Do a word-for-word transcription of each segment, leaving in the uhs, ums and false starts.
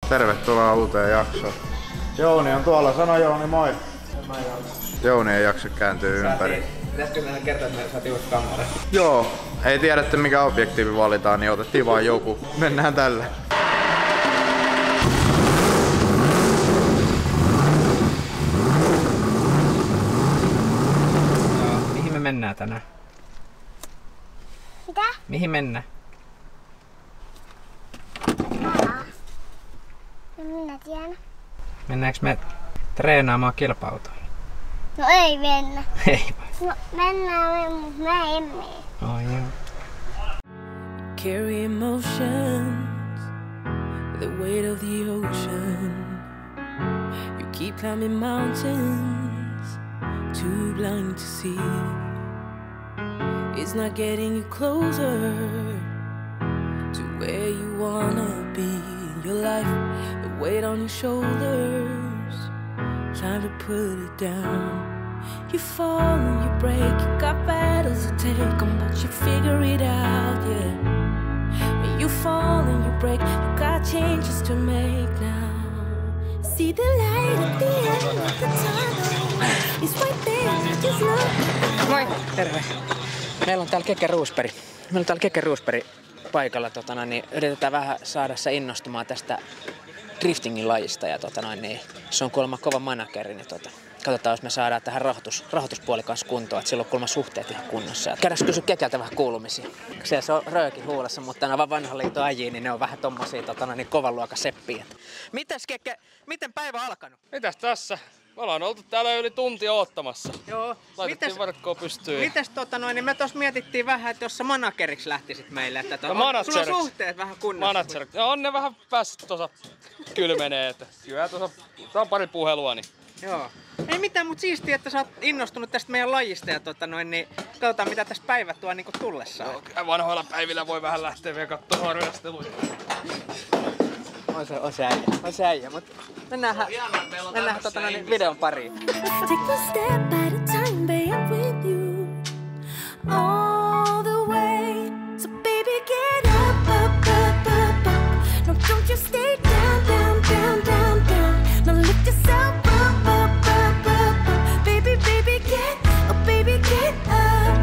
Tervetuloa uuteen jaksoon. Jouni on tuolla, sano Jouni moi. Jouni ei jaksa kääntyä ympäri. Pitäisikö nähdä kertoa, että me saatiin uusi kamera? Joo, ei tiedetty mikä objektiivi valitaan, niin otettiin vaan joku. Mennään tällä. Joo, mihin me mennään tänään? Mitä? Mihin mennään? Aa. No minä tiedän. Mennäänkö me treenaamaan kilpa-autoilla? No ei mennä. Ei vai? No mennään, mutta mä en mene. Oh, joo. Carry emotions, the weight of the ocean. You keep climbing mountains, too blind to see. It's not getting you closer to where you wanna be in your life. The weight on your shoulders, time to put it down. You fall and you break, you got battles to take on, but you figure it out, yeah. When you fall and you break, you got changes to make now. See the light at the end of the tunnel. It's right there, just look. Moi! Terve! Meillä on täällä Keke Roosberg. Meillä on täällä Keke Roosberg paikalla. Totana, niin yritetään vähän saada se innostumaan tästä driftingin lajista. Ja, totana, niin se on kuulemma kova manageri. Niin, tota, katsotaan, jos me saadaan tähän rahoitus, rahoituspuoli kanssa kuntoon. Että sillä on kuulemma suhteet ihan kunnossa. Käydäänkö kysyä Kekeltä vähän kuulumisia? Siellä se on röökin huulessa, mutta nämä vanhan liiton ajiin, niin ne on vähän tommosia totana, niin kovan luokan seppiä. Mites Keke, miten päivä on alkanut? Mitäs tässä? Me ollaan oltu täällä yli tuntia oottamassa. Joo. Laitettiin Mites, verkkoa pystyyn. mites tota noin, niin me tossa mietittiin vähän, että jos sä manageriksi lähtisit meille, että to, No, on, sulla on manageriksi. suhteet vähän kunnossa. Manager. No, on ne vähän päässyt tuossa kylmenee, että kyllä tuossa on pari puhelua, niin Joo. Ei mitään, mut siistiä, että sä oot innostunut tästä meidän lajista ja tota noin, niin katsotaan mitä tästä päivät tuo niinku tullessaan. no, kyllä vanhoilla päivillä voi vähän lähteä vielä katsomaan harrasteluja. On se, on se äijä, on se äijä, mut mennäänhän, mennäänhän tota noin, niin videon pariin. Take one step at a time, babe, I'm with you all the way. So baby, get up, up, up, up, up. No, don't you stay down, down, down, down, down. No, lift yourself up, up, up, up, up. Baby, baby, get up, baby, get up.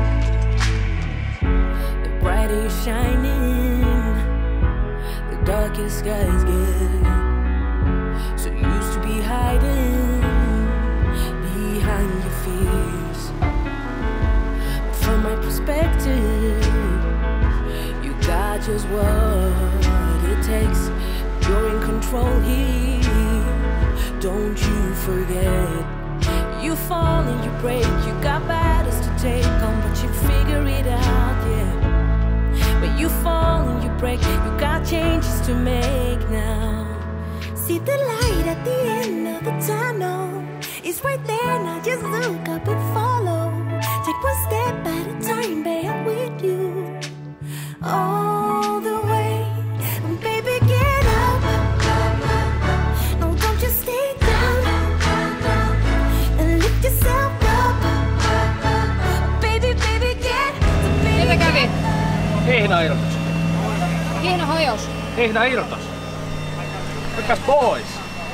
The brighter you're shining, the darker skies get. So used to be hiding behind your fears. But from my perspective, you got just what it takes. You're in control here, don't you forget. You fall and you break, you got battles to take on, but you figure it out, yeah. When you fall and you break, you got changes to make now. See the light at the end of the tunnel. It's right there now, just look up and follow. Take one step at a time, babe, I'm with you all the way. And baby, get up. No, don't just stay down. And lift yourself up. Baby, baby, get up. Mitä kävi? Hihna irtos. Hihna hajos. Hihna irtos. Hyppäs pois.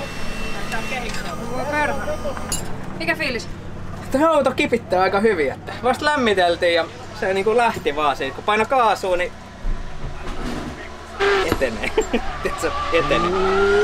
Voi perhana. Mikä fiilis? Tämä auto kipittää aika hyvin, että vasta lämmiteltiin ja se niinku lähti vaan siitä. Kun paino kaasua, niin etenee. Tiedätkö, etenee.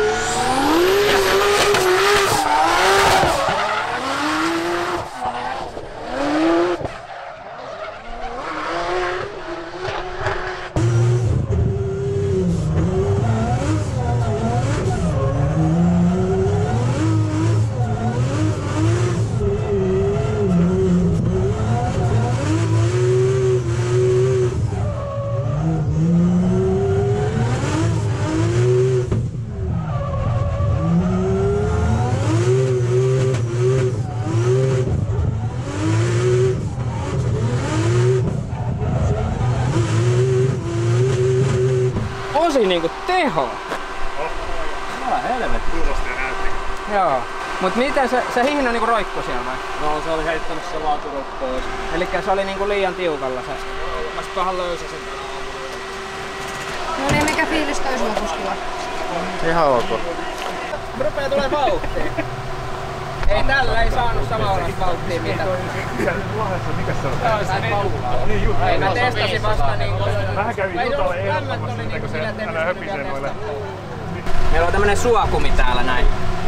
Tosi niinku teho. Älä helvetti. Joo. Mut miten se, se hihna niinku roikkui siellä vai? No se oli heittänyt se laaturot pois. Elikkä se oli niinku liian tiukalla se. Mä sit vähän löysäsin. No niin, mikä fiilis toi sulla kuskilla? Ihan ok. Rupee tulee vauhtia. Ei tällä ei saanut samanlaista vauhtia mitä. Mikä se on? Tää on sitä paukkaa. Ei mä testasin vasta niinku. Vähän kävin Jutalle ehdottamassa sitä, kun se älä höpisee noille. Meillä on tämmönen suakumi täällä näin.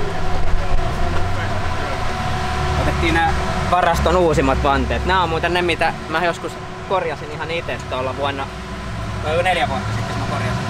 Otettiin nää varaston uusimmat vanteet. Nää on muuten ne mitä mä joskus korjasin ihan itse tuolla vuonna. Vai neljä vuotta sitten mä korjasin.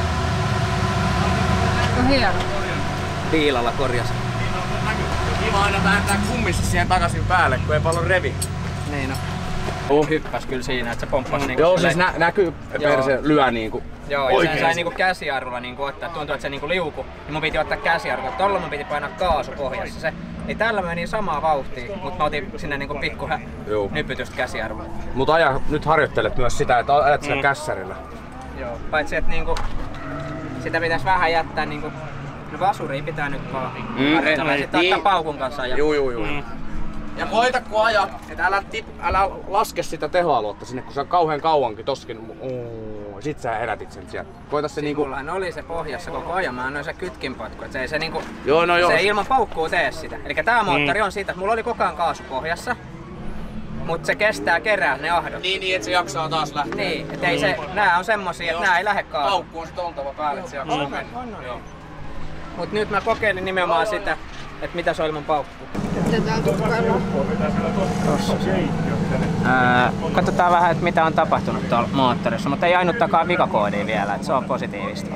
No hieno. Viilalla korjasin. Kiva aina vääntää kummissa siihen takaisin päälle, kun ei paljon revi. Niin no. Uh. Hyppäs kyllä siinä, että se pomppasi niinku. Joo, siis nä näkyy perse lyö niinku. Joo, ja sen sai niinku käsijarrulla niinku ottaa. Tuntuu, että se niinku liuku. Niin mun piti ottaa käsijarrulla. Tolla mun piti painaa kaasu pohjassa. Se, ei tällä meni samaa vauhtia, mutta mä otin sinne niinku pikku nypytystä käsijarrulla. Mut aja, nyt harjoittelet myös sitä, että ajat sillä mm. kässärillä. Joo, paitsi että niinku sitä pitäisi vähän jättää niinku. No vasuria pitää nyt vaan mm, harjoitella ja sitten ottaa paukun kanssa ajaa. Juu, juu, juu. Mm. Ja koita kun ajat, et älä, tip, älä laske sitä tehoaluetta sinne, kun sä kauhean kauankin toskin. Oh, sit sä herätit sen sieltä. Koita se niinku. Mullahan oli se pohjassa koko ajan, mä annoin se kytkinpotku, et se ei se niinku. Joo, no joo. Se ilman paukkuu tee sitä. Elikkä tää moottori mm. on siitä, että mulla oli koko ajan kaasu pohjassa. Mut se kestää kerää ne ahdot. Niin, niin, et se jaksaa taas lähteä. Niin, et ei se, nää on semmosia, että nää ei lähde kaasuun. Paukku on sit oltava päälle, et se jaksaa on, mennä. On, on, on. Mut nyt mä kokeilin nimenomaan sitä, että mitä se on ilman paukkuu. Mitä täällä tutkaillaan? Katsotaan vähän, että mitä on tapahtunut tuolla moottorissa, mutta ei ainuttakaan vikakoodia vielä, että se on positiivista.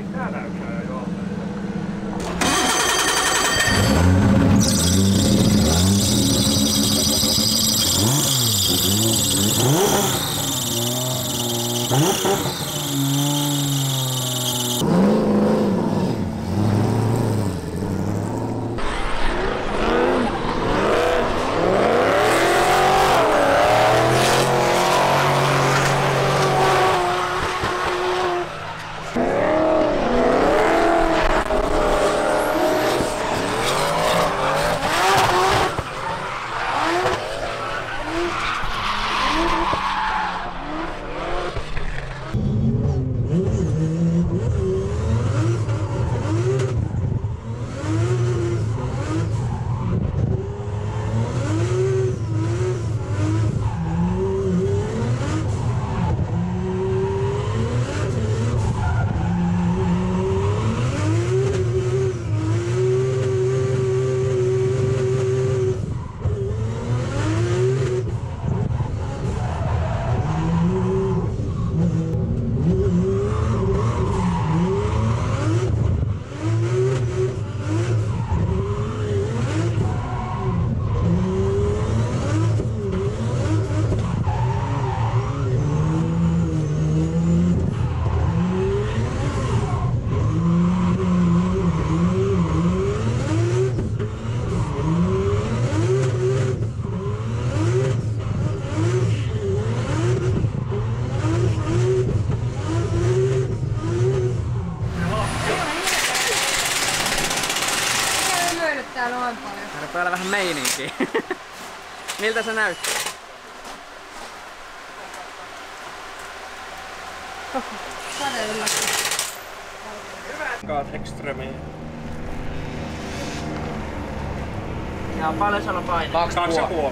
Täällä vähän meininkiä. Miltä se näyttää? Sadeilla. Kaat Extreme. Ja paljon se on painaa? Kaksi ja puoli.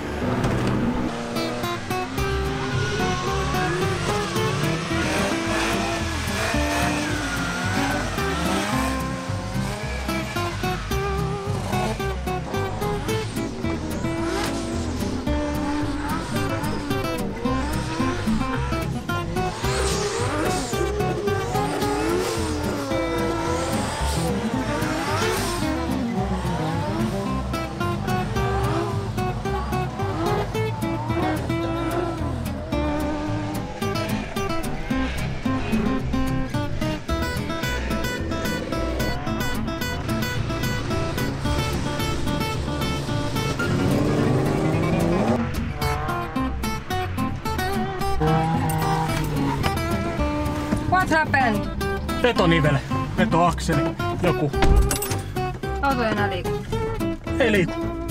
What happened? Vetonivele, vetoakseli, joku. Auto ei enää liiku. Ei liiku.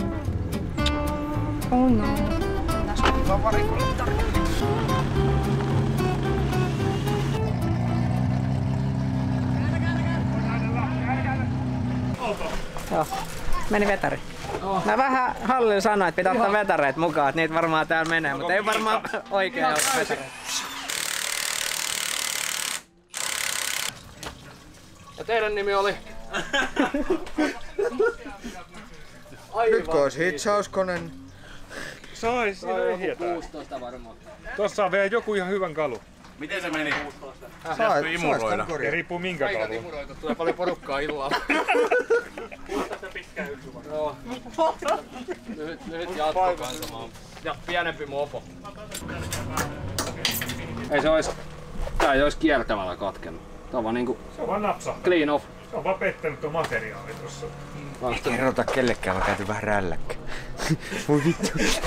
Oh no. Joo. Meni vetari. Oh. Mä vähän Hallilla sanoin, että pitää ottaa vetareet mukaan, että niitä varmaan täällä menee, mutta ei varmaan oikein ole vetareet. Ja teidän nimi oli? Nyt kun olisi hitsauskonen. Sais, siinä kuusitoista varmaan. Tossa on vielä joku ihan hyvän kalu. Miten se meni? Saat Imuroida. Ja riippuu minkä Kaikat kalu. imuroitu, tulee paljon porukkaa illalla. Joo. Nyt, nyt jatko kansamaan. Ja pienempi mopo. Ei se ois... Tää ei ois kiertävällä katkennut. Tää on vaan niinku... Se on vaan napsahtanut. Clean off. Se on vaan pettänyt tuo materiaali tossa. Ei kerrota kellekään, mä käytin vähän rälläkkä. Voi vittu.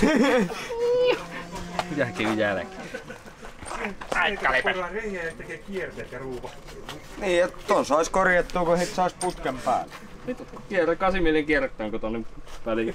Jälkeen jälkeen. Aikkalipä. Reiä ja tekee kierteet ja ruuva. Niin, että ton sais korjattua, kun hit sais putken päälle. Kierrä kahdeksan millin kierrättänkö tonne väliin?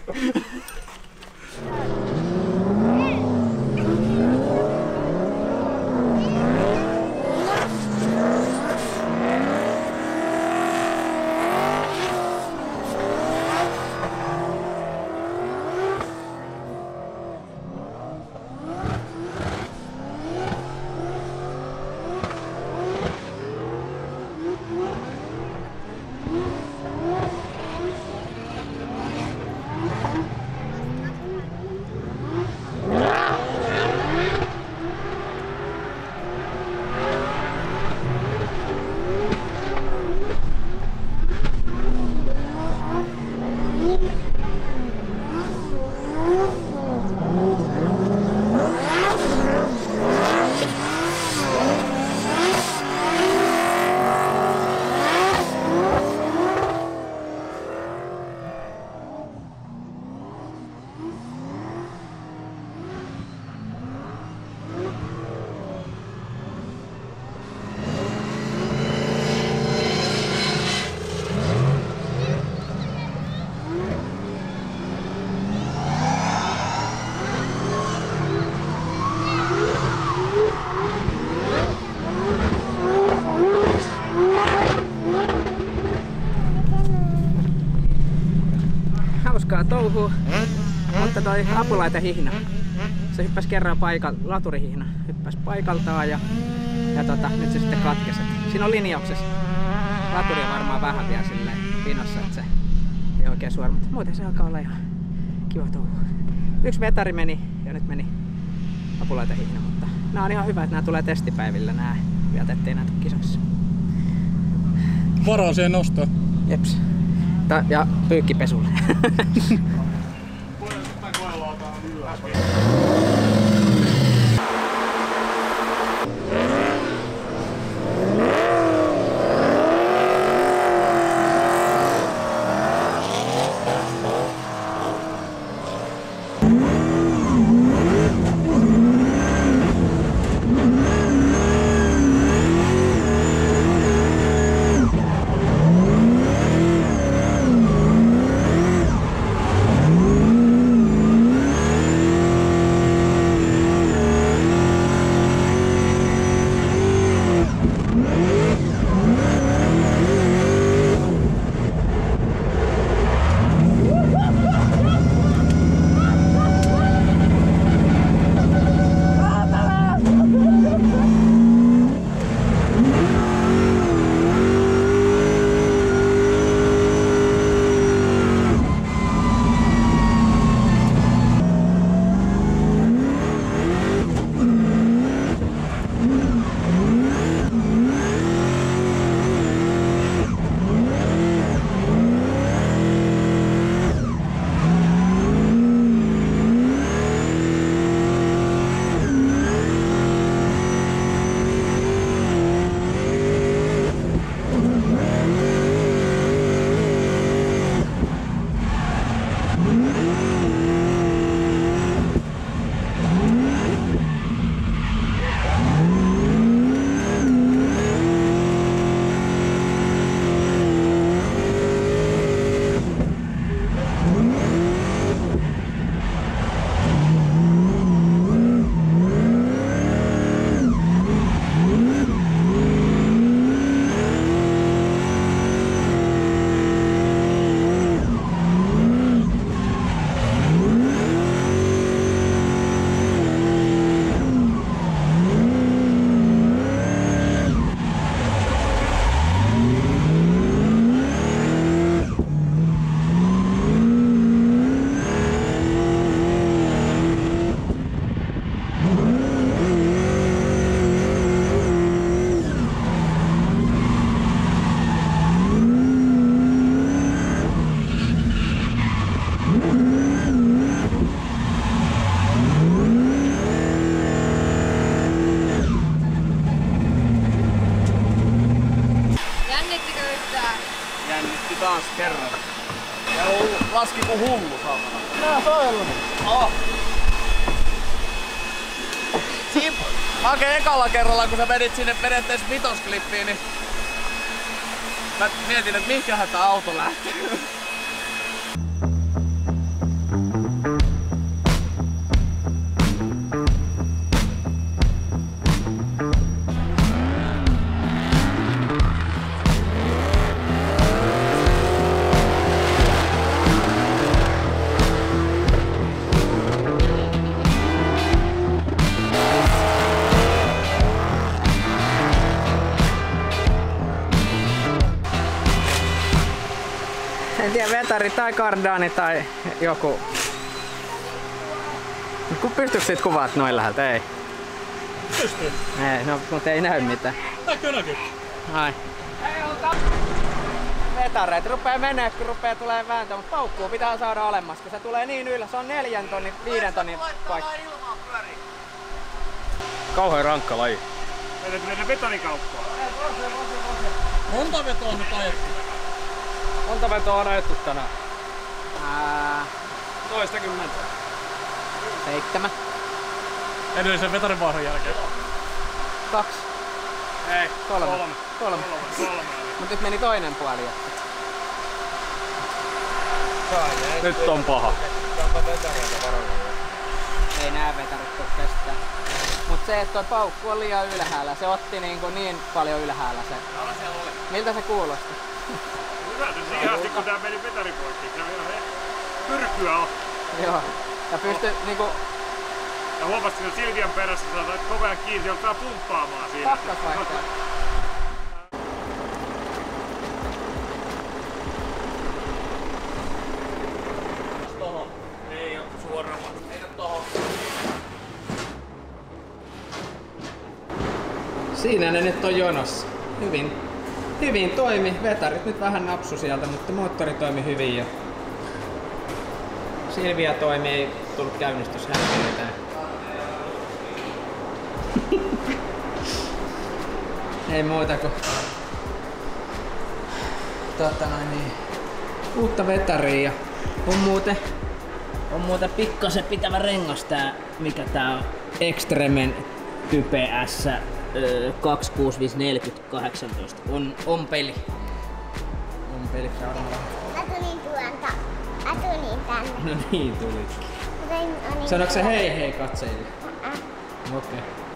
Hauskaa touhua, mutta toi apulaitehihna, se hyppäsi kerran paikal, laturihihna, hyppäsi paikaltaan ja, ja tota, nyt se sitten katkesi. Siinä on linjauksessa. Laturi on varmaan vähän vielä silleen pinossa, että se ei oikein suora, mutta muuten se alkaa olla ihan kiva touhu. Yksi vetari meni ja nyt meni apulaitehihna, mutta nää on ihan hyvä, että nää tulee testipäivillä nää. Vietettiin näitä kisoissa. Varaseen nostaa. Jeps. Ta- ja pyykkipesulle. kerran. Ja laski ku hullu saatana. Nää soillut. Oh. Siin, Ake ekalla kerralla kun sä vedit sinne periaatteessa vitosklippiin, niin mä mietin, että mihinkähän tää auto lähtee. En tiedä, vetari tai kardaani tai joku. Kun pystyykö sit kuvaat noin läheltä? Ei. Pystyy. Ei, no mut ei näy mitään. Näkyy näkyy. Ai. Vetareet rupee menee, kun rupee tulee vääntö, mutta paukkuu pitää saada olemmas, kun se tulee niin ylös. Se on neljän tonnin, viiden tonnin paikka. Kauhean rankka laji. Meidän mennä vetarikauppaan. Monta vetoa on nyt ajettu? Monta vetoa on ajettu tänään? Ää, Toistakymmentä. seitsemän. Edellisen vetarivauhdon jälkeen. Kaksi. Ei. Kolme. Kolme. Kolme. Kolme. Mut nyt meni toinen puoli. Nyt on paha. Ei nää vetarit tuu kestää. Mut se, että toi paukku on liian ylhäällä, se otti niinku niin paljon ylhäällä se. Miltä se kuulosti? Hyvältä siihen asti kun tää meni vetaripoikki. Se on ihan pyrkyä on. Joo. Ja pysty niinku Ja huomasit, että Silvian perässä saatat koko ajan kiinni, joutuu pumppaamaan siinä. pakkasvaihteen. Tohon. Ei oo suoraan. Heitä tohon. Siinä ne nyt on jonossa. Hyvin, hyvin toimi. Vetarit nyt vähän napsu sieltä, mutta moottori toimi hyvin jo. Silvia toimi, ei tullut käynnistyshäiriöitä. Ei muuta kuin tota noin niin, uutta vetaria. On muuten, on muuten pikkasen pitävä rengas tää, mikä tää on Extremen Type S kaksikymmentäkuusi neljäkymmentä kahdeksantoista. On, on peli. On peli. Mä tulin tuolta. Mä tulin tänne. No niin tulit. Mä tulin- olin Sanoitko se tuolla. hei hei katsojille? Ää. Okei. Okay.